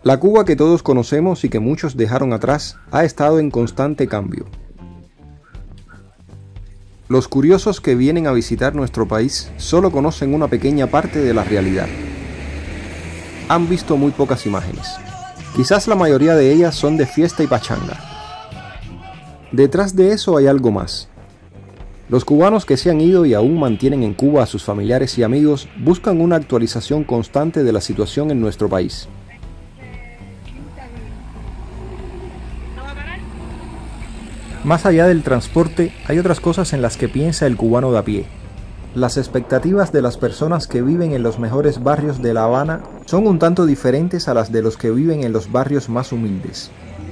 La Cuba que todos conocemos y que muchos dejaron atrás ha estado en constante cambio. Los curiosos que vienen a visitar nuestro país solo conocen una pequeña parte de la realidad. Han visto muy pocas imágenes. Quizás la mayoría de ellas son de fiesta y pachanga. Detrás de eso hay algo más. Los cubanos que se han ido y aún mantienen en Cuba a sus familiares y amigos buscan una actualización constante de la situación en nuestro país. Más allá del transporte, hay otras cosas en las que piensa el cubano de a pie. Las expectativas de las personas que viven en los mejores barrios de La Habana son un tanto diferentes a las de los que viven en los barrios más humildes.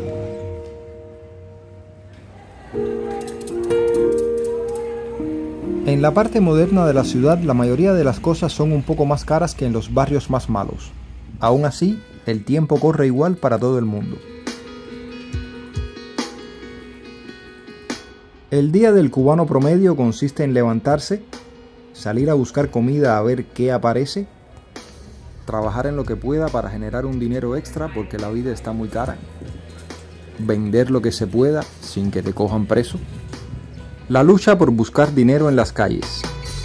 En la parte moderna de la ciudad, la mayoría de las cosas son un poco más caras que en los barrios más malos. Aún así, el tiempo corre igual para todo el mundo. El día del cubano promedio consiste en levantarse, salir a buscar comida a ver qué aparece, trabajar en lo que pueda para generar un dinero extra porque la vida está muy cara, vender lo que se pueda sin que te cojan preso, la lucha por buscar dinero en las calles,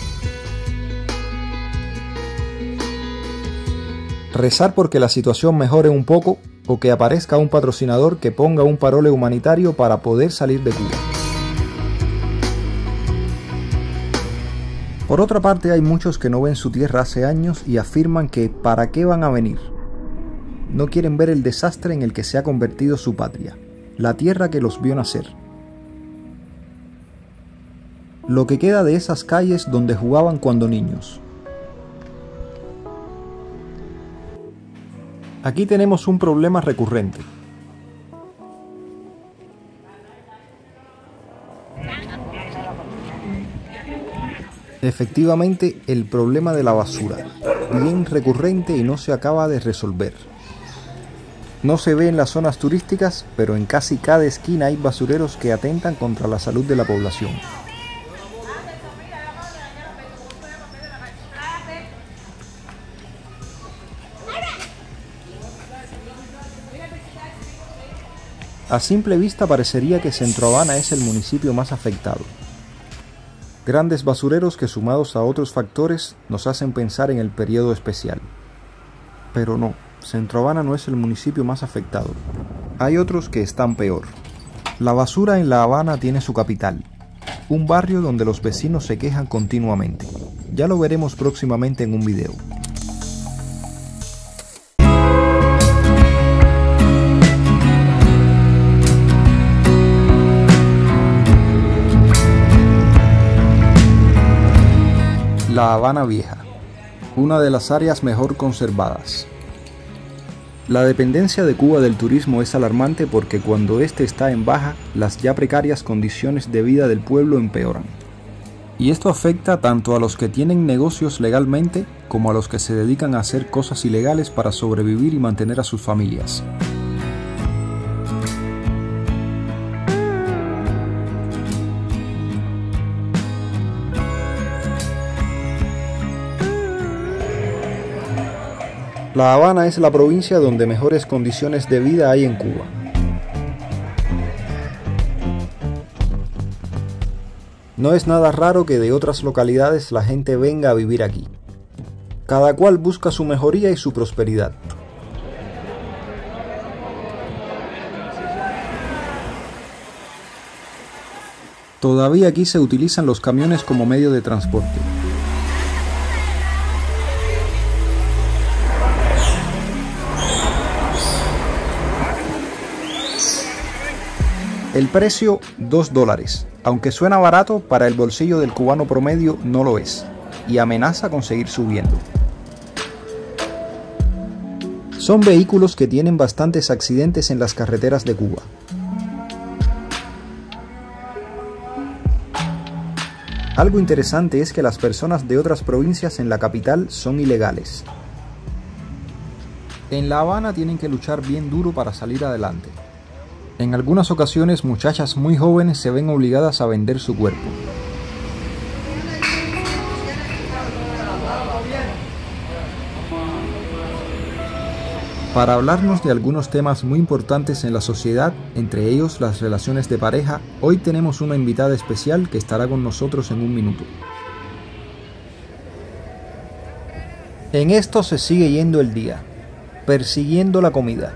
rezar porque la situación mejore un poco o que aparezca un patrocinador que ponga un parole humanitario para poder salir de Cuba. Por otra parte, hay muchos que no ven su tierra hace años y afirman que ¿para qué van a venir? No quieren ver el desastre en el que se ha convertido su patria, la tierra que los vio nacer. Lo que queda de esas calles donde jugaban cuando niños. Aquí tenemos un problema recurrente. Efectivamente, el problema de la basura, bien recurrente y no se acaba de resolver. No se ve en las zonas turísticas, pero en casi cada esquina hay basureros que atentan contra la salud de la población. A simple vista parecería que Centro Habana es el municipio más afectado. Grandes basureros que sumados a otros factores nos hacen pensar en el periodo especial. Pero no, Centro Habana no es el municipio más afectado. Hay otros que están peor. La basura en La Habana tiene su capital, un barrio donde los vecinos se quejan continuamente. Ya lo veremos próximamente en un video. La Habana Vieja, una de las áreas mejor conservadas. La dependencia de Cuba del turismo es alarmante porque cuando este está en baja, las ya precarias condiciones de vida del pueblo empeoran. Y esto afecta tanto a los que tienen negocios legalmente como a los que se dedican a hacer cosas ilegales para sobrevivir y mantener a sus familias. La Habana es la provincia donde mejores condiciones de vida hay en Cuba. No es nada raro que de otras localidades la gente venga a vivir aquí. Cada cual busca su mejoría y su prosperidad. Todavía aquí se utilizan los camiones como medio de transporte. El precio, $2, aunque suena barato, para el bolsillo del cubano promedio no lo es, y amenaza con seguir subiendo. Son vehículos que tienen bastantes accidentes en las carreteras de Cuba. Algo interesante es que las personas de otras provincias en la capital son ilegales. En La Habana tienen que luchar bien duro para salir adelante. En algunas ocasiones, muchachas muy jóvenes se ven obligadas a vender su cuerpo. para hablarnos de algunos temas muy importantes en la sociedad, entre ellos las relaciones de pareja. Hoy tenemos una invitada especial que estará con nosotros en un minuto. En esto se sigue yendo el día, persiguiendo la comida.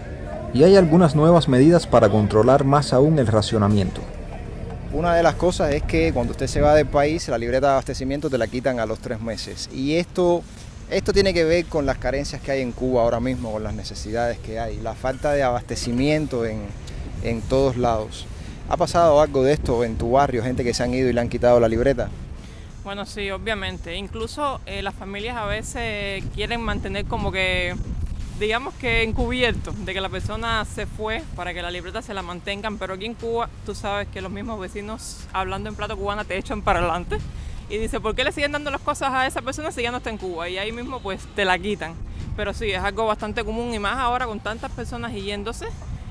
Y hay algunas nuevas medidas para controlar más aún el racionamiento. Una de las cosas es que cuando usted se va del país, la libreta de abastecimiento te la quitan a los 3 meses. Y esto tiene que ver con las carencias que hay en Cuba ahora mismo, con las necesidades que hay, la falta de abastecimiento en todos lados. ¿Ha pasado algo de esto en tu barrio, gente que se han ido y le han quitado la libreta? Bueno, sí, obviamente. Incluso las familias a veces quieren mantener como que, digamos que encubierto, de que la persona se fue para que la libreta se la mantengan, pero aquí en Cuba tú sabes que los mismos vecinos, hablando en plata cubana, te echan para adelante y dice, ¿por qué le siguen dando las cosas a esa persona si ya no está en Cuba? Y ahí mismo pues te la quitan. Pero sí, es algo bastante común y más ahora con tantas personas yéndose,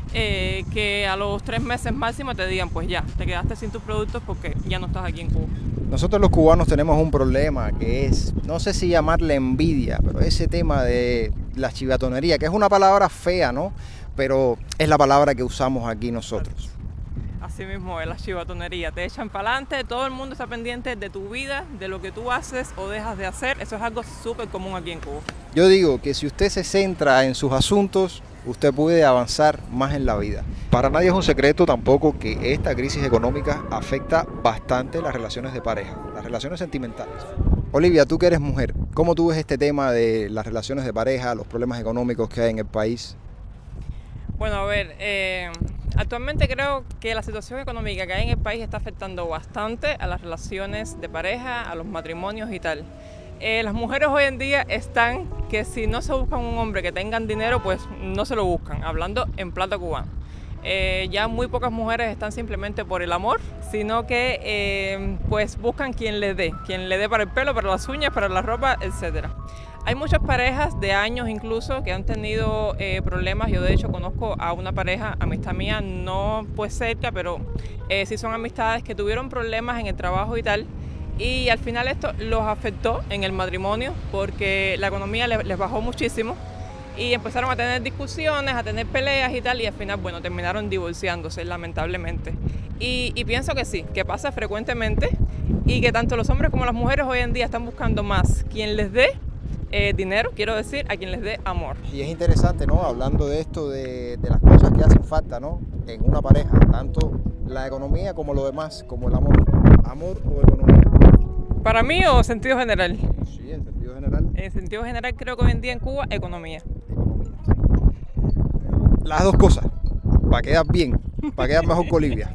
que a los 3 meses máximo te digan, pues ya, te quedaste sin tus productos porque ya no estás aquí en Cuba. Nosotros los cubanos tenemos un problema que es, no sé si llamarle envidia, pero ese tema de la chivatonería, que es una palabra fea, ¿no? Pero es la palabra que usamos aquí nosotros. Así mismo es la chivatonería, te echan para adelante, todo el mundo está pendiente de tu vida, de lo que tú haces o dejas de hacer, eso es algo súper común aquí en Cuba. Yo digo que si usted se centra en sus asuntos, usted puede avanzar más en la vida. Para nadie es un secreto tampoco que esta crisis económica afecta bastante las relaciones de pareja, las relaciones sentimentales. Olivia, tú que eres mujer, ¿cómo tú ves este tema de las relaciones de pareja, los problemas económicos que hay en el país? Bueno, a ver, actualmente creo que la situación económica que hay en el país está afectando bastante a las relaciones de pareja, a los matrimonios y tal. Las mujeres hoy en día están que si no se buscan un hombre que tengan dinero, pues no se lo buscan, hablando en plata cubana. Ya muy pocas mujeres están simplemente por el amor, sino que pues buscan quien les dé para el pelo, para las uñas, para la ropa, etc. Hay muchas parejas de años incluso que han tenido problemas. Yo de hecho conozco a una pareja, amistad mía, no pues cerca, pero sí son amistades que tuvieron problemas en el trabajo y tal. Y al final esto los afectó en el matrimonio porque la economía les bajó muchísimo y empezaron a tener discusiones, a tener peleas y tal, y al final, bueno, terminaron divorciándose, lamentablemente. Y pienso que sí, que pasa frecuentemente y que tanto los hombres como las mujeres hoy en día están buscando más quien les dé dinero, quiero decir, a quien les dé amor. Y es interesante, ¿no? Hablando de esto, de las cosas que hacen falta, ¿no? En una pareja, tanto la economía como lo demás, como el amor. ¿Amor o economía? ¿Para mí o sentido general? Sí, en sentido general. En sentido general creo que hoy en día en Cuba, economía. Economía, sí. Las dos cosas, para quedar bien, para quedar mejor que Olivia.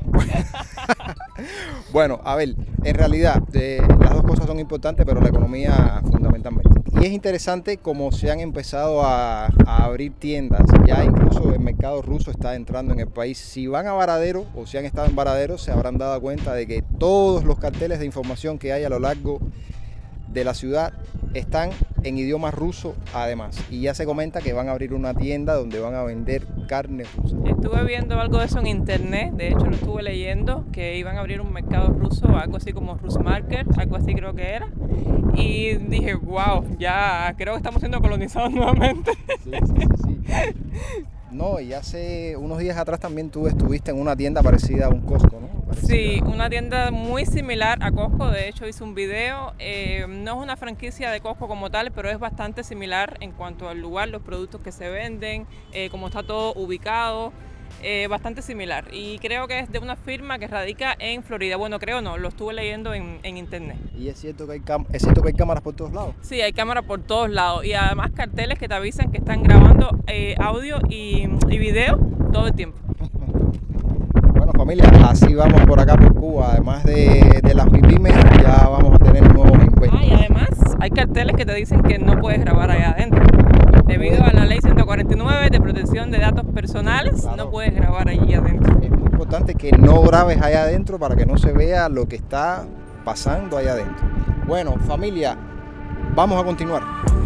Bueno, a ver, en realidad las dos cosas son importantes, pero la economía fundamentalmente. Y es interesante cómo se han empezado a abrir tiendas, ya incluso el mercado ruso está entrando en el país. Si van a Varadero o si han estado en Varadero, se habrán dado cuenta de que todos los carteles de información que hay a lo largo de la ciudad están en idioma ruso además, y ya se comenta que van a abrir una tienda donde van a vender carne rusa. Estuve viendo algo de eso en internet, de hecho lo estuve leyendo, que iban a abrir un mercado ruso, algo así como Rus Market, algo así creo que era, y dije, wow, ya creo que estamos siendo colonizados nuevamente. Sí. No, y hace unos días atrás también tú estuviste en una tienda parecida a un Costco, ¿no? Sí, una tienda muy similar a Costco, de hecho hice un video, no es una franquicia de Costco como tal, pero es bastante similar en cuanto al lugar, los productos que se venden, cómo está todo ubicado, bastante similar. Y creo que es de una firma que radica en Florida. Bueno, creo no, lo estuve leyendo en internet. ¿Y es cierto que hay cámaras por todos lados? Sí, hay cámaras por todos lados y además carteles que te avisan que están grabando audio y video todo el tiempo. Bueno, familia, así vamos por acá por Cuba. Además de las MIPYMES, ya vamos a tener nuevos impuestos. Y además hay carteles que te dicen que no puedes grabar allá adentro. Debido a la ley 149 de protección de datos personales, claro, no puedes grabar allí adentro. Es muy importante que no grabes allá adentro para que no se vea lo que está pasando allá adentro. Bueno, familia, vamos a continuar.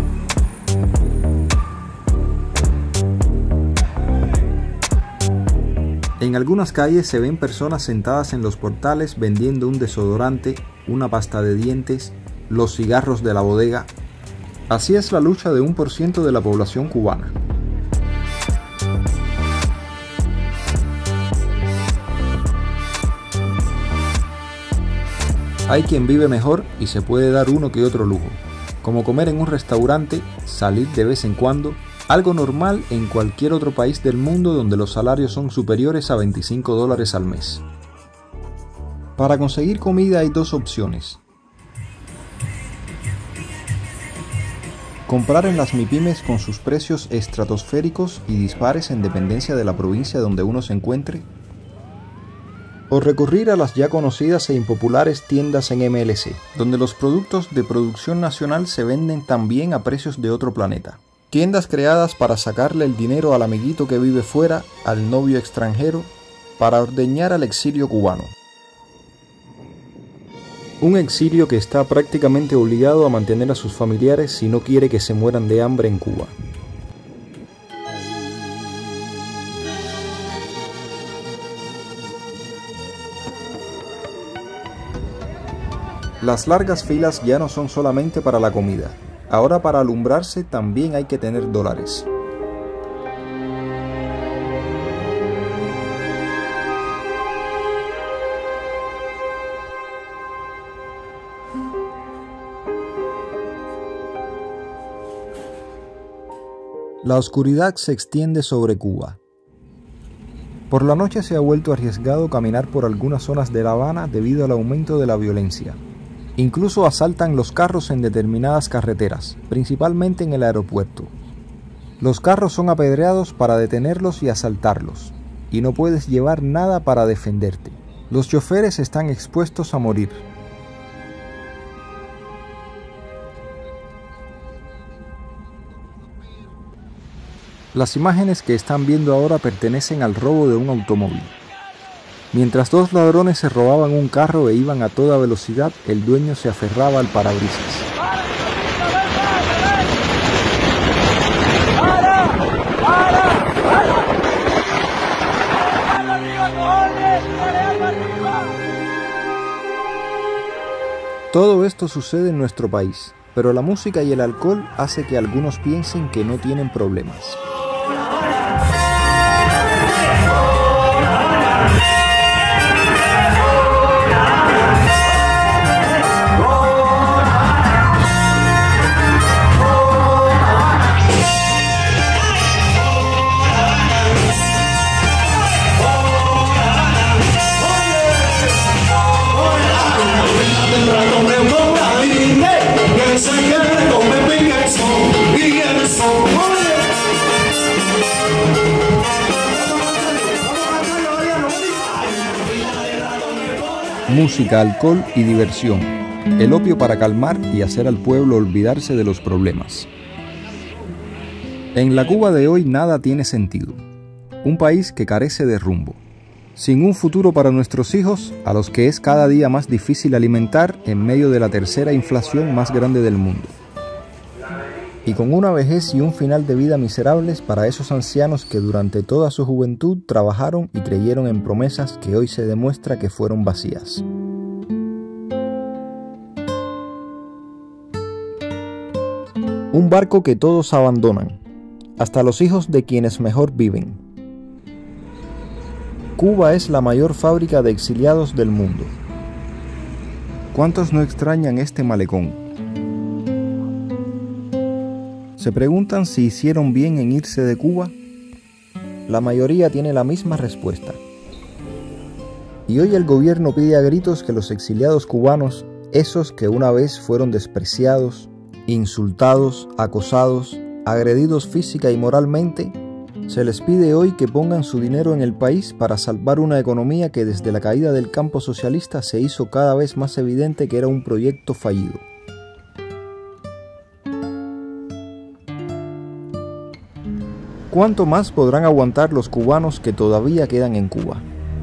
En algunas calles se ven personas sentadas en los portales vendiendo un desodorante, una pasta de dientes, los cigarros de la bodega. Así es la lucha de 1% de la población cubana. Hay quien vive mejor y se puede dar uno que otro lujo, como comer en un restaurante, salir de vez en cuando, algo normal en cualquier otro país del mundo donde los salarios son superiores a $25 al mes. Para conseguir comida hay dos opciones. Comprar en las MIPYMES con sus precios estratosféricos y dispares en dependencia de la provincia donde uno se encuentre, o recurrir a las ya conocidas e impopulares tiendas en MLC, donde los productos de producción nacional se venden también a precios de otro planeta. Tiendas creadas para sacarle el dinero al amiguito que vive fuera, al novio extranjero, para ordeñar al exilio cubano. Un exilio que está prácticamente obligado a mantener a sus familiares si no quiere que se mueran de hambre en Cuba. Las largas filas ya no son solamente para la comida. Ahora para alumbrarse también hay que tener dólares. La oscuridad se extiende sobre Cuba. Por la noche se ha vuelto arriesgado caminar por algunas zonas de La Habana debido al aumento de la violencia. Incluso asaltan los carros en determinadas carreteras, principalmente en el aeropuerto. Los carros son apedreados para detenerlos y asaltarlos, y no puedes llevar nada para defenderte. Los choferes están expuestos a morir. Las imágenes que están viendo ahora pertenecen al robo de un automóvil. Mientras dos ladrones se robaban un carro e iban a toda velocidad, el dueño se aferraba al parabrisas. Todo esto sucede en nuestro país, pero la música y el alcohol hace que algunos piensen que no tienen problemas. Música, alcohol y diversión, el opio para calmar y hacer al pueblo olvidarse de los problemas. En la Cuba de hoy nada tiene sentido, un país que carece de rumbo, sin un futuro para nuestros hijos, a los que es cada día más difícil alimentar en medio de la tercera inflación más grande del mundo. Y con una vejez y un final de vida miserables para esos ancianos que durante toda su juventud trabajaron y creyeron en promesas que hoy se demuestra que fueron vacías. Un barco que todos abandonan, hasta los hijos de quienes mejor viven. Cuba es la mayor fábrica de exiliados del mundo. ¿Cuántos no extrañan este malecón? ¿Se preguntan si hicieron bien en irse de Cuba? La mayoría tiene la misma respuesta. Y hoy el gobierno pide a gritos que los exiliados cubanos, esos que una vez fueron despreciados, insultados, acosados, agredidos física y moralmente, se les pide hoy que pongan su dinero en el país para salvar una economía que desde la caída del campo socialista se hizo cada vez más evidente que era un proyecto fallido. ¿Cuánto más podrán aguantar los cubanos que todavía quedan en Cuba?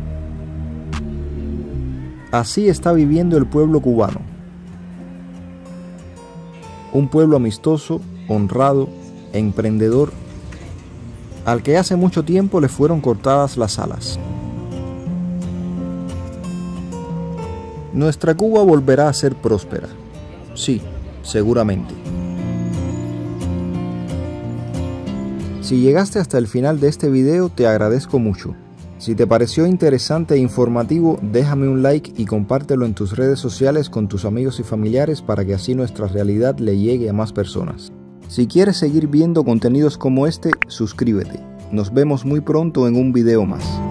Así está viviendo el pueblo cubano. Un pueblo amistoso, honrado, emprendedor, al que hace mucho tiempo le fueron cortadas las alas. Nuestra Cuba volverá a ser próspera. Sí, seguramente. Si llegaste hasta el final de este video, te agradezco mucho. Si te pareció interesante e informativo, déjame un like y compártelo en tus redes sociales con tus amigos y familiares para que así nuestra realidad le llegue a más personas. Si quieres seguir viendo contenidos como este, suscríbete. Nos vemos muy pronto en un video más.